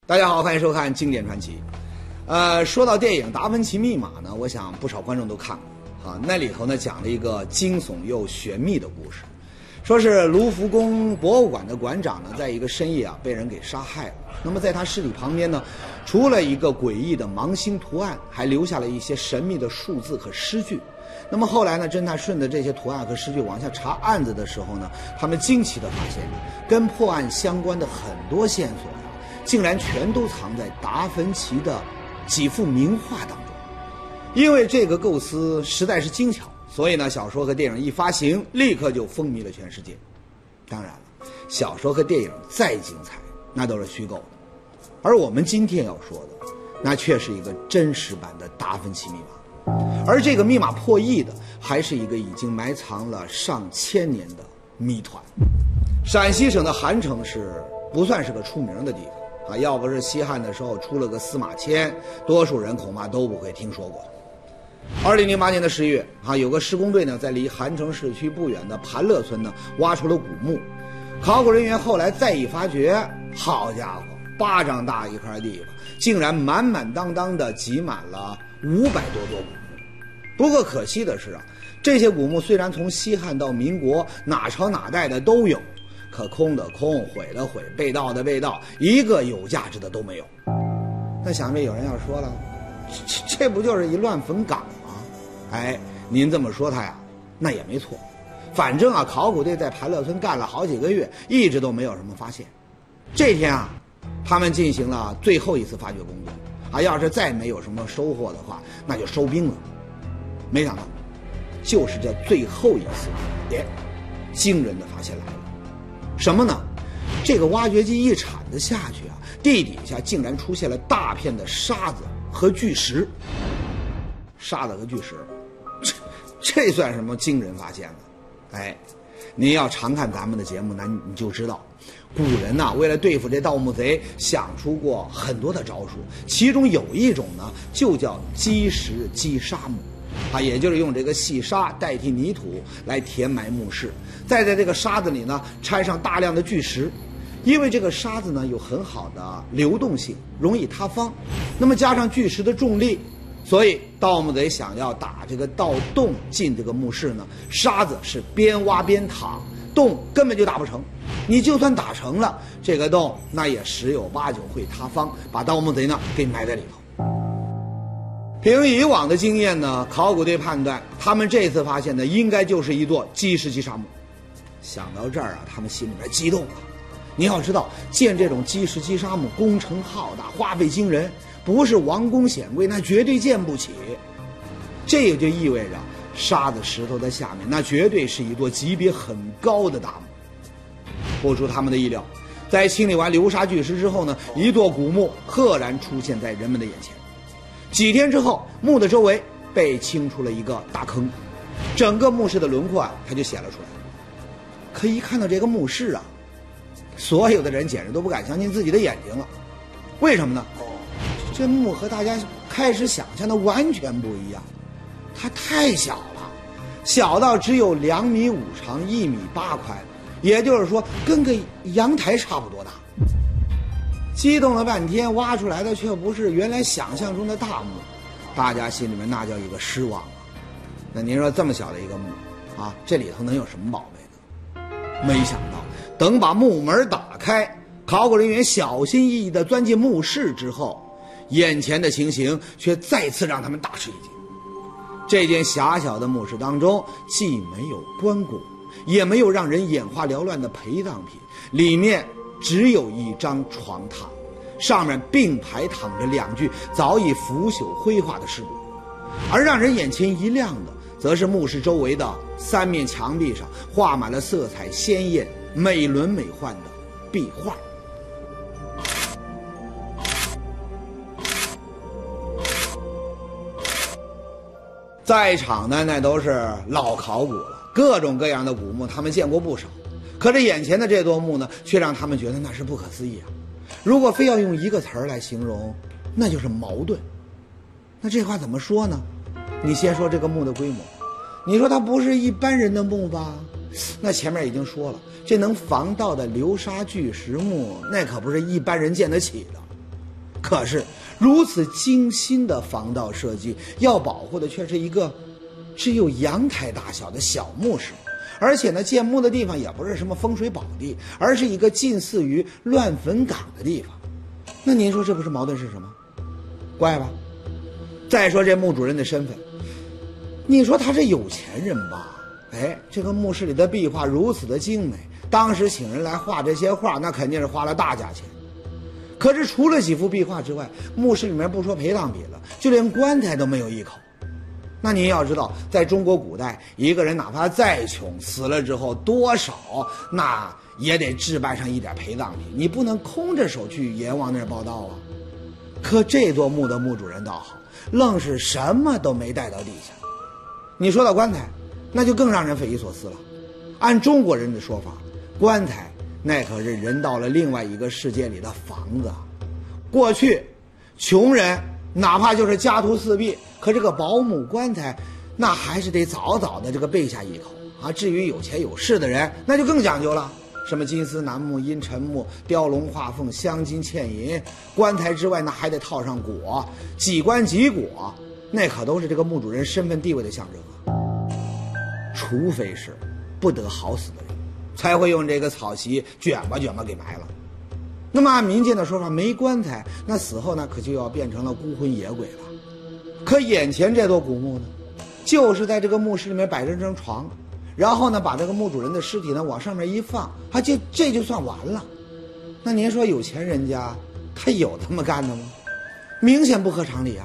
大家好，欢迎收看《经典传奇》。说到电影《达芬奇密码》呢，我想不少观众都看过啊。那里头呢讲了一个惊悚又玄秘的故事，说是卢浮宫博物馆的馆长呢，在一个深夜被人给杀害了。那么在他尸体旁边呢，除了一个诡异的芒星图案，还留下了一些神秘的数字和诗句。那么后来呢，侦探顺着这些图案和诗句往下查案子的时候呢，他们惊奇地发现，跟破案相关的很多线索竟然全都藏在达芬奇的几幅名画当中。因为这个构思实在是精巧，所以呢，小说和电影一发行，立刻就风靡了全世界。当然了，小说和电影再精彩，那都是虚构的，而我们今天要说的，那却是一个真实版的达芬奇密码。而这个密码破译的，还是一个已经埋藏了上千年的谜团。陕西省的韩城市不算是个出名的地方啊，要不是西汉的时候出了个司马迁，多数人恐怕都不会听说过。2008年的10月啊，有个施工队呢，在离韩城市区不远的盘乐村呢，挖出了古墓。考古人员后来再一发觉，好家伙，巴掌大一块地方，竟然满满当当的挤满了500多座古墓。不过可惜的是啊，这些古墓虽然从西汉到民国哪朝哪代的都有，可空的空，毁的毁，被盗的被盗，一个有价值的都没有。那想必有人要说了，这不就是一乱坟岗吗？哎，您这么说他呀，那也没错。反正啊，考古队在盘乐村干了好几个月，一直都没有什么发现。这天啊，他们进行了最后一次发掘工作啊，要是再没有什么收获的话，那就收兵了。没想到，就是这最后一次，惊人的发现来了。什么呢？这个挖掘机一铲子下去啊，地底下竟然出现了大片的沙子和巨石。沙子和巨石，这算什么惊人发现呢？哎，您要常看咱们的节目呢，你就知道，古人呐，为了对付这盗墓贼，想出过很多的招数，其中有一种呢，就叫积石积沙墓。啊，也就是用这个细沙代替泥土来填埋墓室，再在这个沙子里呢掺上大量的巨石，因为这个沙子呢有很好的流动性，容易塌方，那么加上巨石的重力，所以盗墓贼想要打这个盗洞进这个墓室呢，沙子是边挖边躺，洞根本就打不成。你就算打成了，这个洞那也十有八九会塌方，把盗墓贼呢给埋在里头。凭以往的经验呢，考古队判断他们这次发现的应该就是一座积石积沙墓。想到这儿啊，他们心里边激动了。你要知道，建这种积石积沙墓工程浩大，花费惊人，不是王公显贵那绝对建不起。这也就意味着沙子石头在下面，那绝对是一座级别很高的大墓。不出他们的意料，在清理完流沙巨石之后呢，一座古墓赫然出现在人们的眼前。几天之后，墓的周围被清出了一个大坑，整个墓室的轮廓它就显了出来。可一看到这个墓室啊，所有的人简直都不敢相信自己的眼睛了。为什么呢？这墓和大家开始想象的完全不一样，它太小了，小到只有2.5米长，1.8米宽，也就是说跟个阳台差不多大。激动了半天，挖出来的却不是原来想象中的大墓，大家心里面那叫一个失望啊。那您说这么小的一个墓啊，这里头能有什么宝贝呢？没想到等把墓门打开，考古人员小心翼翼地钻进墓室之后，眼前的情形却再次让他们大吃一惊。这间狭小的墓室当中，既没有棺椁，也没有让人眼花缭乱的陪葬品，里面只有一张床榻，上面并排躺着2具早已腐朽灰化的尸骨，而让人眼前一亮的，则是墓室周围的3面墙壁上画满了色彩鲜艳、美轮美奂的壁画。在场的那都是老考古了，各种各样的古墓他们见过不少。可是眼前的这座墓呢，却让他们觉得那是不可思议啊！如果非要用一个词儿来形容，那就是矛盾。那这话怎么说呢？你先说这个墓的规模，你说它不是一般人的墓吧？那前面已经说了，这能防盗的流沙巨石墓，那可不是一般人建得起的。 可是如此精心的防盗设计，要保护的却是一个只有阳台大小的小墓室，而且呢，建墓的地方也不是什么风水宝地，而是一个近似于乱坟岗的地方。那您说这不是矛盾是什么？怪吧？再说这墓主人的身份，你说他是有钱人吧？哎，这个墓室里的壁画如此的精美，当时请人来画这些画，那肯定是花了大价钱。可是除了几幅壁画之外，墓室里面不说陪葬品了，就连棺材都没有一口。那您要知道，在中国古代，一个人哪怕再穷，死了之后多少那也得置办上一点陪葬品，你不能空着手去阎王那儿报到啊。可这座墓的墓主人倒好，愣是什么都没带到地下。你说到棺材，那就更让人匪夷所思了。按中国人的说法，棺材那可是人到了另外一个世界里的房子。过去穷人哪怕就是家徒四壁，可这个保姆棺材那还是得早早的这个备下一口啊。至于有钱有势的人，那就更讲究了，什么金丝楠木、阴沉木、雕龙画凤、镶金嵌银，棺材之外那还得套上果，几棺几果，那可都是这个墓主人身份地位的象征啊。除非是不得好死的人，才会用这个草席卷吧卷吧给埋了。那么按民间的说法，没棺材，那死后呢可就要变成了孤魂野鬼了。可眼前这座古墓呢，就是在这个墓室里面摆着张床，然后呢把这个墓主人的尸体呢往上面一放，这就算完了。那您说有钱人家他有这么干的吗？明显不合常理啊。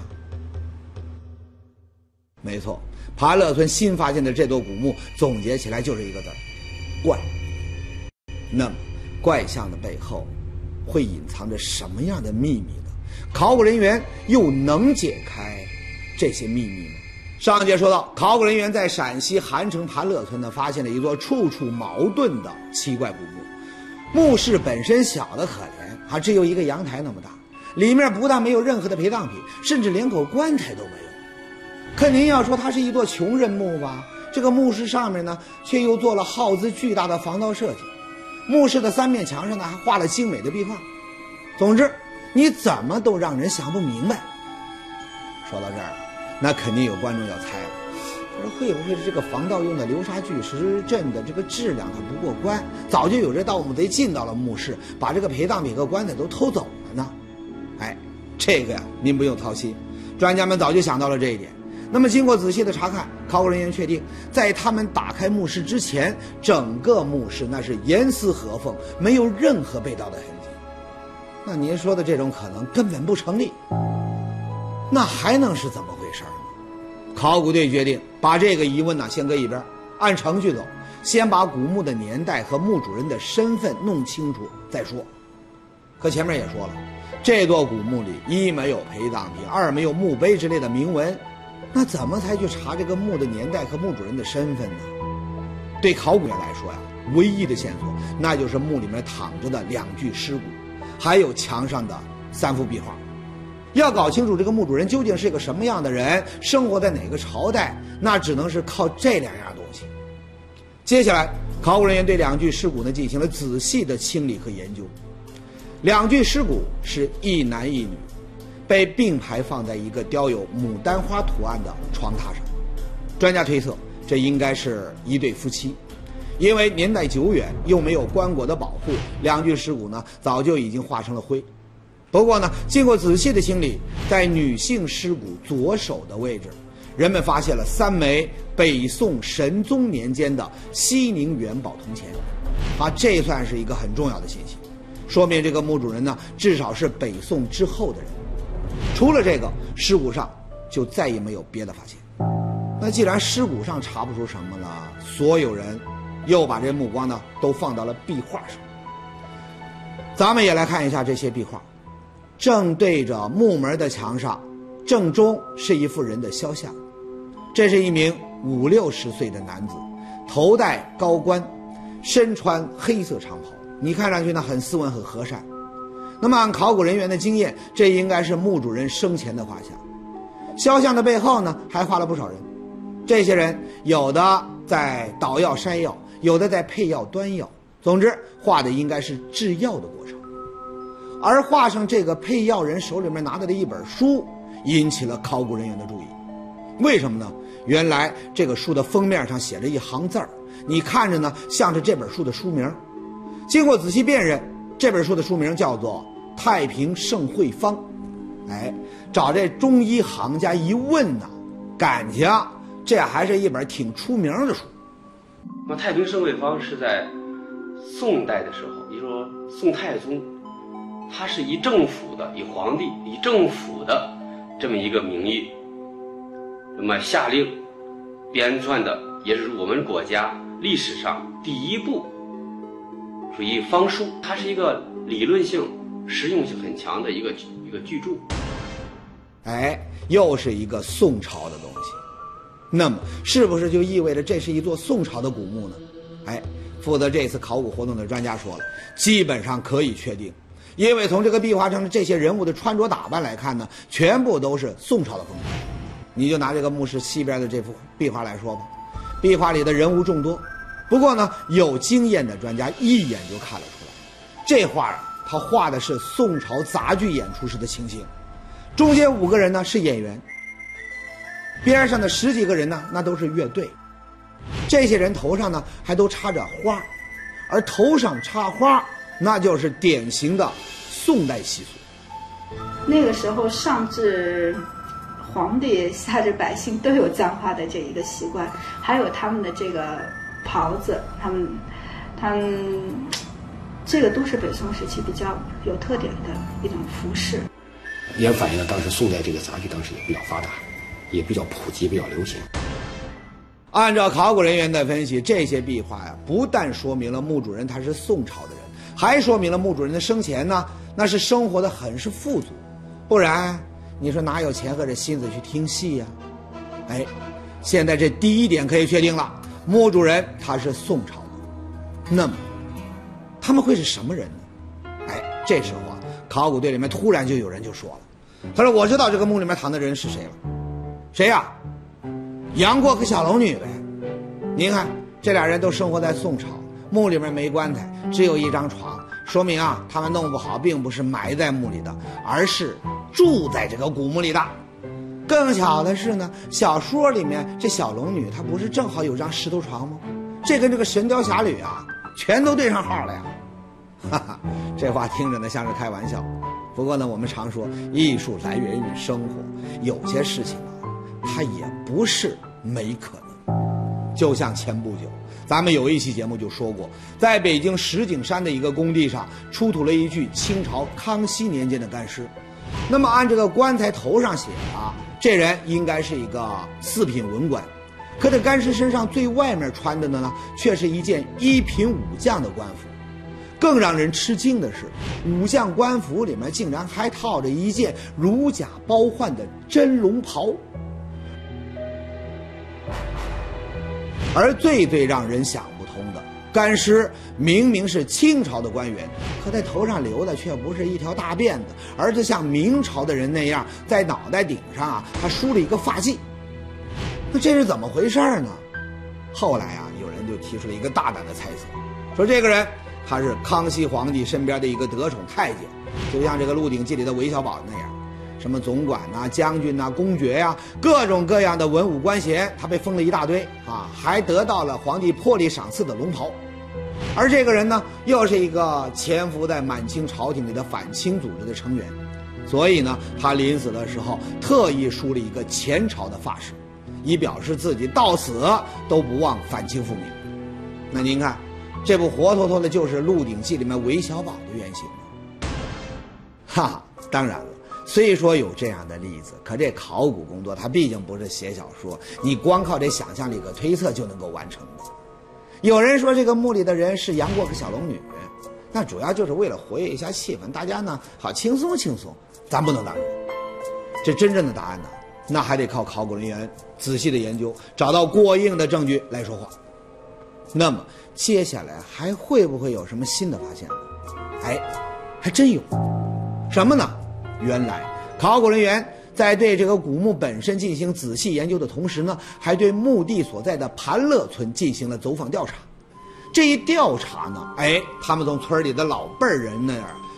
没错，盘乐村新发现的这座古墓总结起来就是一个字儿：怪。那么怪象的背后会隐藏着什么样的秘密呢？考古人员又能解开这些秘密吗？上节说到，考古人员在陕西韩城盘乐村呢发现了一座处处矛盾的奇怪古墓。墓室本身小得可怜，还只有一个阳台那么大，里面不但没有任何的陪葬品，甚至连口棺材都没有。可您要说它是一座穷人墓吧，这个墓室上面呢却又做了耗资巨大的防盗设计，墓室的三面墙上呢还画了精美的壁画。总之你怎么都让人想不明白。说到这儿，那肯定有观众要猜了，说会不会是这个防盗用的流沙巨石阵的这个质量它不过关，早就有这盗墓贼进到了墓室，把这个陪葬品和棺材都偷走了呢？哎，这个呀您不用操心，专家们早就想到了这一点。那么经过仔细的查看，考古人员确定，在他们打开墓室之前，整个墓室那是严丝合缝，没有任何被盗的痕迹。那您说的这种可能根本不成立，那还能是怎么回事呢？考古队决定把这个疑问呢先搁一边，按程序走，先把古墓的年代和墓主人的身份弄清楚再说。可前面也说了，这座古墓里一没有陪葬品，二没有墓碑之类的铭文，那怎么才去查这个墓的年代和墓主人的身份呢？对考古员来说呀，唯一的线索那就是墓里面躺着的2具尸骨，还有墙上的3幅壁画。要搞清楚这个墓主人究竟是个什么样的人，生活在哪个朝代，那只能是靠这2样东西。接下来考古人员对2具尸骨呢进行了仔细的清理和研究。2具尸骨是一男一女，被并排放在一个雕有牡丹花图案的床榻上。专家推测这应该是一对夫妻，因为年代久远又没有棺椁的保护，2具尸骨呢早就已经化成了灰。不过呢，经过仔细的清理，在女性尸骨左手的位置，人们发现了3枚北宋神宗年间的西宁元宝铜钱，这算是一个很重要的信息，说明这个墓主人呢至少是北宋之后的人。除了这个，尸骨上就再也没有别的发现。那既然尸骨上查不出什么了，所有人又把这目光呢都放到了壁画上。咱们也来看一下这些壁画。正对着墓门的墙上，正中是一副人的肖像，这是一名50、60岁的男子，头戴高冠，身穿黑色长袍，你看上去呢很斯文很和善。那么按考古人员的经验，这应该是墓主人生前的画像。肖像的背后呢还画了不少人，这些人有的在捣药筛药，有的在配药端药，总之画的应该是制药的过程。 而画上这个配药人手里面拿的一本书，引起了考古人员的注意。为什么呢？原来这个书的封面上写着一行字儿，你看着呢像是这本书的书名。经过仔细辨认，这本书的书名叫做《太平盛会方》。找这中医行家一问呢，感情这还是一本挺出名的书。 那《太平盛会方》是在宋代的时候，也就是说宋太宗，他是以政府的、以皇帝、以政府的这么一个名义，那么下令编撰的，也是我们国家历史上第一部属于方书。它是一个理论性、实用性很强的一个巨著。 又是一个宋朝的东西。那么是不是就意味着这是一座宋朝的古墓呢？负责这次考古活动的专家说了，基本上可以确定，因为从这个壁画上的这些人物的穿着打扮来看呢，全部都是宋朝的风格。你就拿这个墓室西边的这幅壁画来说吧，壁画里的人物众多，不过呢，有经验的专家一眼就看了出来，这画他画的是宋朝杂剧演出时的情形。中间5个人呢是演员，边上的10几个人呢那都是乐队。这些人头上呢还都插着花，而头上插花那就是典型的宋代习俗。 那个时候上至皇帝下至百姓都有簪花的这一个习惯，还有他们的这个袍子，他们这个都是北宋时期比较有特点的一种服饰， 也反映了当时宋代这个杂剧当时也比较发达，也比较普及，比较流行。 按照考古人员的分析，这些壁画不但说明了墓主人他是宋朝的人，还说明了墓主人的生前呢那是生活的很是富足，不然你说哪有钱和这心思去听戏呀？现在这第一点可以确定了，墓主人他是宋朝的。那么他们会是什么人呢？这时候考古队里面突然就有人就说了，他说我知道这个墓里面躺的人是谁了。谁呀？杨过和小龙女呗。您看这俩人都生活在宋朝，墓里面没棺材，只有一张床，说明他们弄不好并不是埋在墓里的，而是住在这个古墓里的。更巧的是呢，小说里面这小龙女她不是正好有张石头床吗？这跟这个神雕侠侣全都对上号了呀。这话听着呢像是开玩笑，不过呢我们常说艺术来源于生活，有些事情它也不是没可能。就像前不久咱们有一期节目就说过，在北京石景山的一个工地上出土了一具清朝康熙年间的干尸。那么按这个棺材头上写这人应该是一个4品文官，可这干尸身上最外面穿的呢却是一件1品武将的官服。更让人吃惊的是，武将官服里面竟然还套着一件如假包换的真龙袍。而最让人想不通的，干尸明明是清朝的官员，可在头上留的却不是一条大辫子，而是像明朝的人那样在脑袋顶上他梳了一个发髻。那这是怎么回事呢？后来有人就提出了一个大胆的猜测，说这个人他是康熙皇帝身边的一个得宠太监，就像这个《鹿鼎记》里的韦小宝那样，什么总管将军公爵各种各样的文武官衔，他被封了一大堆还得到了皇帝破例赏赐的龙袍。而这个人呢，又是一个潜伏在满清朝廷里的反清组织的成员，所以呢，他临死的时候特意梳了一个前朝的发饰，以表示自己到死都不忘反清复明。那您看，这不活脱脱的就是《鹿鼎记》里面韦小宝的原型吗？当然了，虽说有这样的例子，可这考古工作它毕竟不是写小说，你光靠这想象力和推测就能够完成的。有人说这个墓里的人是杨过和小龙女，那主要就是为了活跃一下气氛，大家呢好轻松轻松，咱不能当真。这真正的答案呢，那还得靠考古人员仔细的研究，找到过硬的证据来说话。那么接下来还会不会有什么新的发现呢？还真有。什么呢？原来考古人员在对这个古墓本身进行仔细研究的同时呢，还对墓地所在的盘乐村进行了走访调查。这一调查呢，他们从村里的老辈人那儿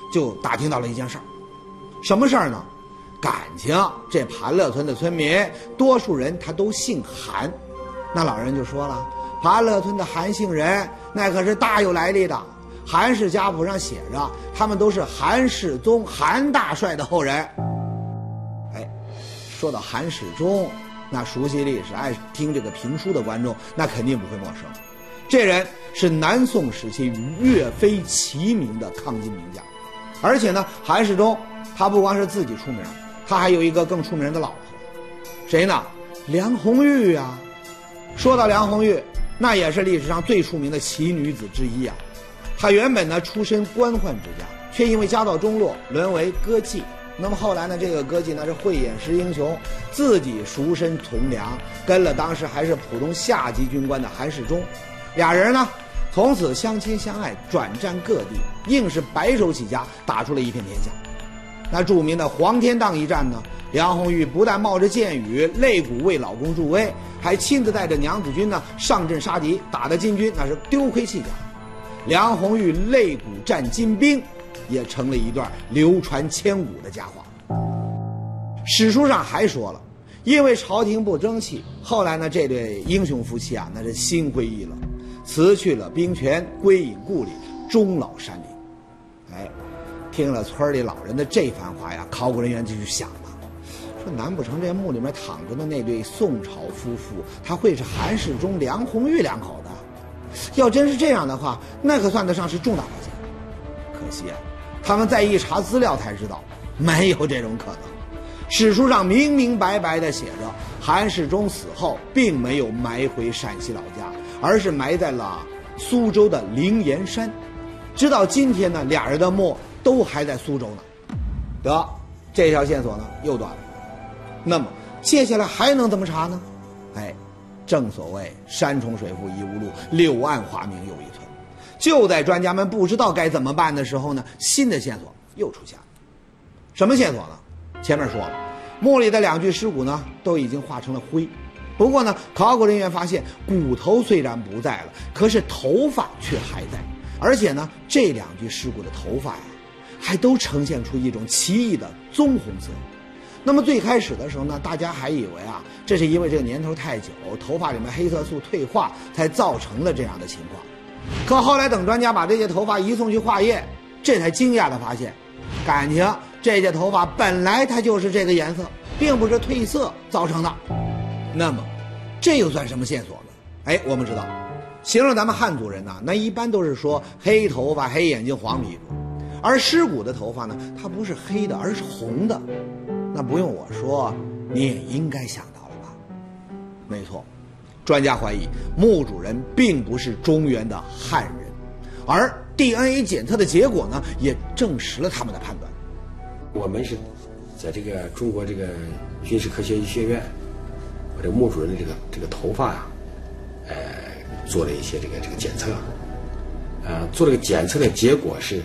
就打听到了一件事儿，什么事儿呢？感情这盘乐村的村民多数人他都姓韩，那老人就说了，盘乐村的韩姓人那可是大有来历的，韩氏家谱上写着他们都是韩世宗韩大帅的后人。哎，说到韩世忠，那熟悉历史爱听这个评书的观众那肯定不会陌生，这人是南宋时期与岳飞齐名的抗金名将。而且呢，韩世忠他不光是自己出名，他还有一个更出名的老婆，谁呢？梁红玉啊。说到梁红玉，那也是历史上最出名的奇女子之一啊。她原本呢出身官宦之家，却因为家道中落沦为歌妓。那么后来呢，这个歌妓呢是慧眼识英雄，自己赎身从良，跟了当时还是普通下级军官的韩世忠，俩人呢从此相亲相爱，转战各地，硬是白手起家，打出了一片天下。那著名的黄天荡一战呢，梁红玉不但冒着箭雨肋骨为老公助威，还亲自带着娘子军呢上阵杀敌，打得金军那是丢盔弃甲。梁红玉肋骨战金兵也成了一段流传千古的佳话。史书上还说了，因为朝廷不争气，后来呢这对英雄夫妻啊那是心灰意冷，辞去了兵权，归隐故里，终老山林。哎，听了村里老人的这番话呀，考古人员就去想了，说难不成这墓里面躺着的那对宋朝夫妇，他会是韩世忠、梁红玉两口子？要真是这样的话，那可算得上是重大发现。可惜啊，他们再一查资料才知道，没有这种可能。史书上明明白白地写着，韩世忠死后并没有埋回陕西老家，而是埋在了苏州的灵岩山。直到今天呢，俩人的墓都还在苏州呢。得，这条线索呢又断了。那么接下来还能怎么查呢？哎，正所谓山重水复疑无路，柳暗花明又一村。就在专家们不知道该怎么办的时候呢，新的线索又出现了。什么线索呢？前面说了，墓里的2具尸骨呢都已经化成了灰。不过呢，考古人员发现骨头虽然不在了，可是头发却还在。而且呢，这2具尸骨的头发呀，还都呈现出一种奇异的棕红色。那么最开始的时候呢，大家还以为啊，这是因为这个年头太久，头发里面黑色素退化才造成了这样的情况。可后来等专家把这些头发移送去化验，这才惊讶地发现，感情这些头发本来它就是这个颜色，并不是褪色造成的。那么这又算什么线索呢？哎，我们知道形容咱们汉族人呢，那一般都是说黑头发、黑眼睛、黄皮肤，而尸骨的头发呢，它不是黑的，而是红的。那不用我说，你也应该想到了吧？没错，专家怀疑墓主人并不是中原的汉人，而 DNA 检测的结果呢，也证实了他们的判断。 我们是在这个中国这个军事科学医学院，我这个墓主人的这个头发啊，做了一些这个检测，做这个检测的结果是，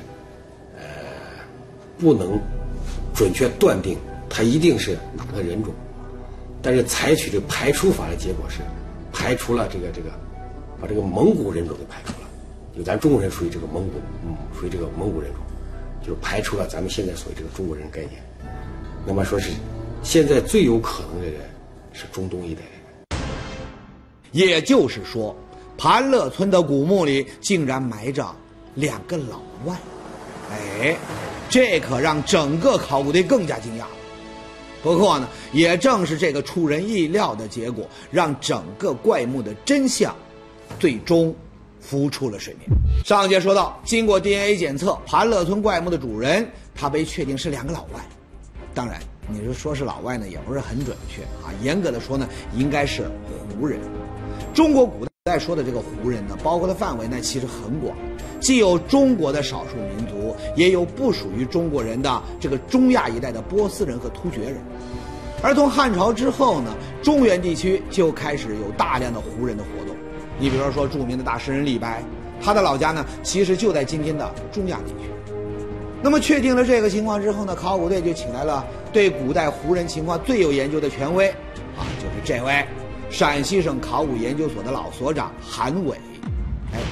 不能准确断定它一定是哪个人种，但是采取这个排除法的结果是排除了把这个蒙古人种给排除了，就咱中国人属于这个蒙古，属于这个蒙古人种，就是排除了咱们现在所谓这个中国人概念。那么说是现在最有可能的人是中东一带人， 也就是说，盘乐村的古墓里竟然埋着2个老外。哎，这可让整个考古队更加惊讶了。不过呢，也正是这个出人意料的结果，让整个怪墓的真相最终浮出了水面。上节说到，经过 DNA 检测，盘乐村怪墓的主人他被确定是2个老外。当然，你说是老外呢，也不是很准确啊。严格的说呢，应该是胡人。中国古代说的这个胡人呢，包括的范围呢其实很广，既有中国的少数民族，也有不属于中国人的这个中亚一带的波斯人和突厥人。而从汉朝之后呢，中原地区就开始有大量的胡人的活动。你比如说著名的大诗人李白，他的老家呢其实就在今天的中亚地区。那么确定了这个情况之后呢，考古队就请来了对古代胡人情况最有研究的权威啊，就是这位陕西省考古研究所的老所长韩伟。哎，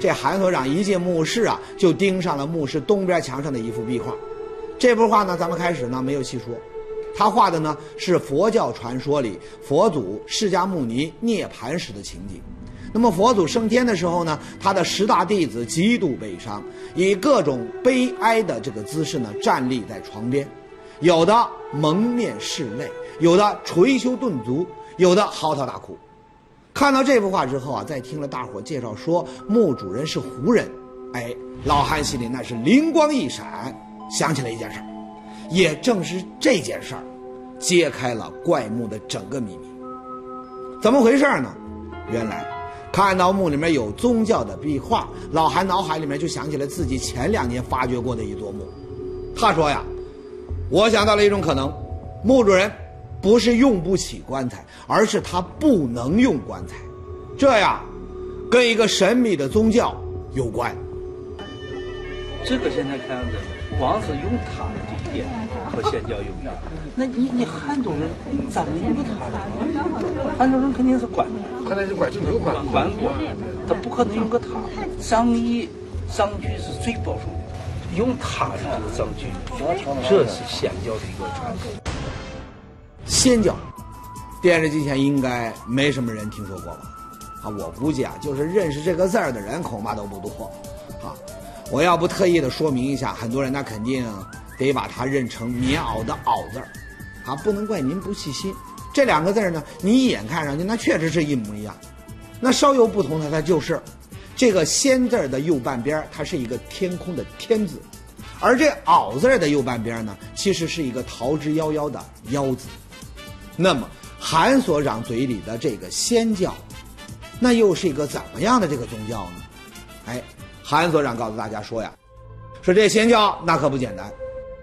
这韩所长一进墓室啊，就盯上了墓室东边墙上的一幅壁画。这幅画呢，咱们开始呢没有细说，他画的呢是佛教传说里佛祖释迦牟尼涅槃时的情景。那么佛祖升天的时候呢，他的10大弟子极度悲伤，以各种悲哀的这个姿势呢站立在床边，有的蒙面拭泪，有的捶胸顿足，有的嚎啕大哭。看到这幅画之后啊，再听了大伙介绍说墓主人是胡人，老韩心里那是灵光一闪，想起了一件事儿。也正是这件事儿揭开了怪墓的整个秘密。怎么回事呢？原来看到墓里面有宗教的壁画，老韩脑海里面就想起了自己前2年发掘过的一座墓。他说呀，我想到了一种可能，墓主人不是用不起棺材，而是他不能用棺材，这样跟一个神秘的宗教有关。 这个现在看样子，光是用它这一点和仙教有关。那你汉族人咋没有它呢？汉族人肯定是官， 可能是官，就没有官官，他不可能用个它。上衣上句是最保守的，用它的这个上句，这是仙教的一个传统。 仙教，电视机前应该没什么人听说过吧？我估计啊，就是认识这个字儿的人恐怕都不多。我要不特意的说明一下，很多人那肯定得把它认成棉袄的袄字儿，不能怪您不细心。这2个字呢，你一眼看上去那确实是一模一样。那稍有不同的，它就是这个仙字的右半边，它是一个天空的天字，而这袄字的右半边呢，其实是一个逃之夭夭的夭字。那么韩所长嘴里的这个仙教，那又是一个怎么样的这个宗教呢？韩所长告诉大家说呀，说这仙教那可不简单，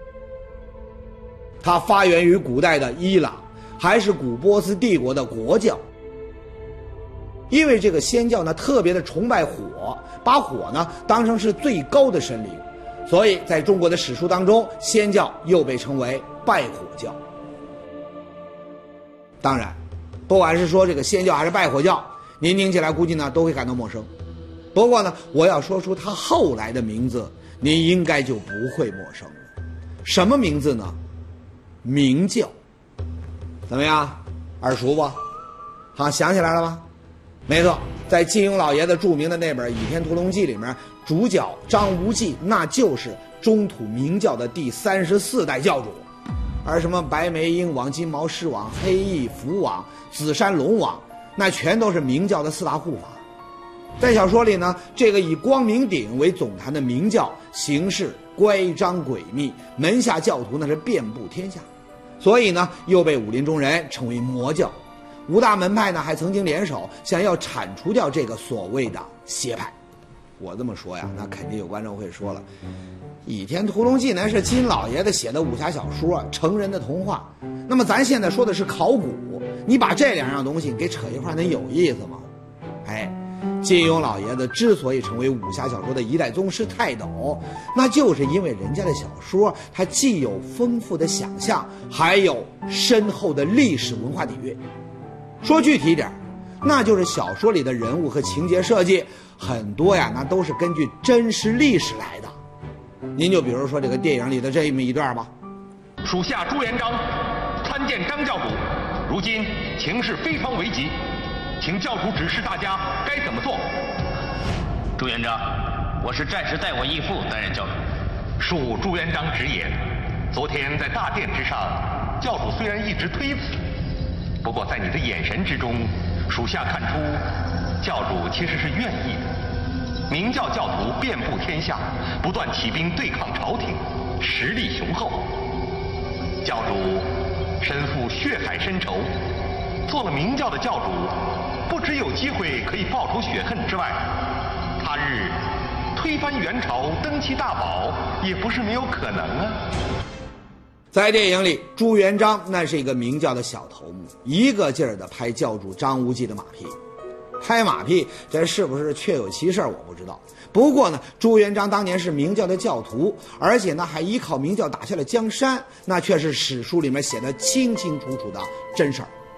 它发源于古代的伊朗，还是古波斯帝国的国教。因为这个仙教呢特别的崇拜火，把火呢当成是最高的神灵，所以在中国的史书当中，仙教又被称为拜火教。当然，不管是说这个仙教还是拜火教，您听起来估计呢都会感到陌生。不过呢，我要说出它后来的名字，您应该就不会陌生了。什么名字呢？明教。怎么样，耳熟不？好，想起来了吧？没错，在金庸老爷子著名的那本《倚天屠龙记》里面，主角张无忌那就是中土明教的第34代教主。而什么白眉鹰王、金毛狮王、黑翼蝠王、紫山龙王，那全都是明教的4大护法。在小说里呢，这个以光明顶为总坛的明教行事乖张诡秘，门下教徒那是遍布天下，所以呢又被武林中人称为魔教。5大门派呢还曾经联手想要铲除掉这个所谓的邪派。我这么说呀，那肯定有观众会说了，《倚天屠龙记》那是金老爷子写的武侠小说，成人的童话，那么咱现在说的是考古，你把这2样东西给扯一块，能有意思吗？金庸老爷子之所以成为武侠小说的1代宗师泰斗，那就是因为人家的小说它既有丰富的想象，还有深厚的历史文化底蕴。说具体点，那就是小说里的人物和情节设计很多呀，那都是根据真实历史来的。您就比如说这个电影里的这么一段吧。 属下朱元璋参见张教主，如今情势非常危急，请教主指示大家该怎么做。 朱元璋，我是暂时代我义父担任教主。 恕朱元璋直言，昨天在大殿之上，教主虽然一直推辞，不过在你的眼神之中，属下看出教主其实是愿意的。明教教徒遍布天下，不断起兵对抗朝廷，实力雄厚。教主身负血海深仇，做了明教的教主，不只有机会可以报仇雪恨之外，他日推翻元朝，登其大宝，也不是没有可能啊。 在电影里，朱元璋那是一个明教的小头目，一个劲儿的拍教主张无忌的马屁。拍马屁，这是不是确有其事我不知道。不过呢，朱元璋当年是明教的教徒，而且呢还依靠明教打下了江山，那却是史书里面写的清清楚楚的真事儿。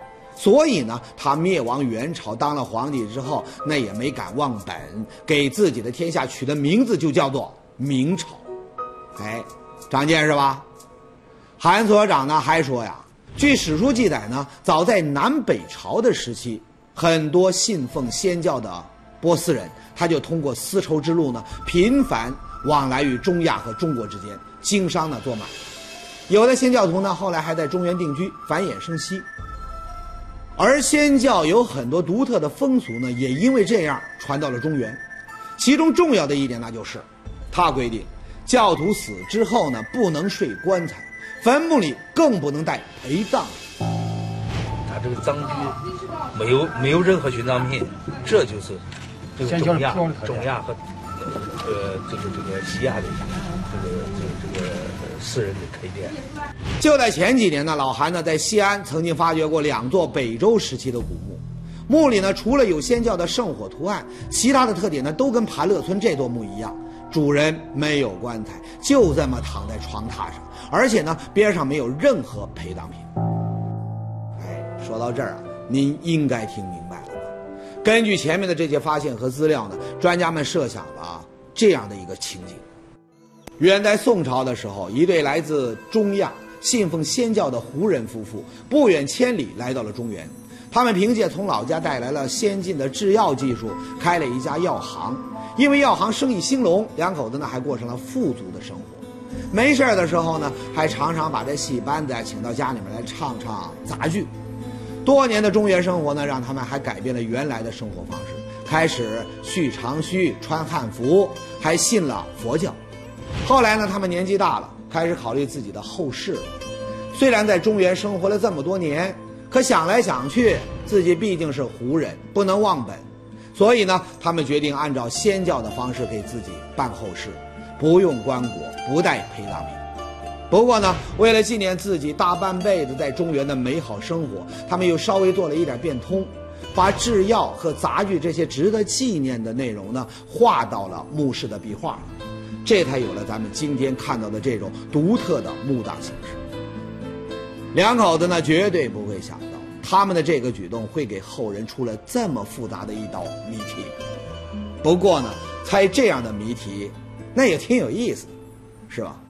所以呢，他灭亡元朝，当了皇帝之后，那也没敢忘本，给自己的天下取的名字就叫做明朝。哎，长见识吧？韩所长呢还说呀，据史书记载呢，早在南北朝的时期，很多信奉仙教的波斯人，他就通过丝绸之路呢，频繁往来于中亚和中国之间，经商呢做买卖。有的仙教徒呢，后来还在中原定居，繁衍生息。而仙教有很多独特的风俗呢，也因为这样传到了中原。其中重要的一点那就是，他规定教徒死之后呢，不能睡棺材，坟墓里更不能带陪葬品。 他这个葬具没有任何殉葬品，这就是这个中亚和这个西亚的这个私人的 K 店。 就在前几年呢，老韩呢在西安曾经发掘过2座北周时期的古墓，墓里呢除了有仙教的圣火图案，其他的特点呢都跟盘乐村这座墓一样，主人没有棺材，就这么躺在床榻上，而且呢边上没有任何陪葬品。哎，说到这儿啊，您应该听明白了吧？根据前面的这些发现和资料呢，专家们设想了这样的一个情景：远在宋朝的时候，一对来自中亚信奉仙教的胡人夫妇不远千里来到了中原。他们凭借从老家带来了先进的制药技术，开了一家药行。因为药行生意兴隆，两口子呢还过上了富足的生活。没事的时候呢，还常常把这戏班子请到家里面来唱唱杂剧。多年的中原生活呢，让他们还改变了原来的生活方式，开始蓄长须、穿汉服，还信了佛教。后来呢，他们年纪大了，开始考虑自己的后事了。虽然在中原生活了这么多年，可想来想去，自己毕竟是胡人，不能忘本。所以呢，他们决定按照仙教的方式给自己办后事，不用棺椁，不带陪葬品。不过呢，为了纪念自己大半辈子在中原的美好生活，他们又稍微做了一点变通，把制药和杂剧这些值得纪念的内容呢，画到了墓室的壁画，这才有了咱们今天看到的这种独特的墓葬形式。两口子呢，绝对不会想到他们的这个举动会给后人出了这么复杂的一道谜题。不过呢，猜这样的谜题，那也挺有意思的，是吧？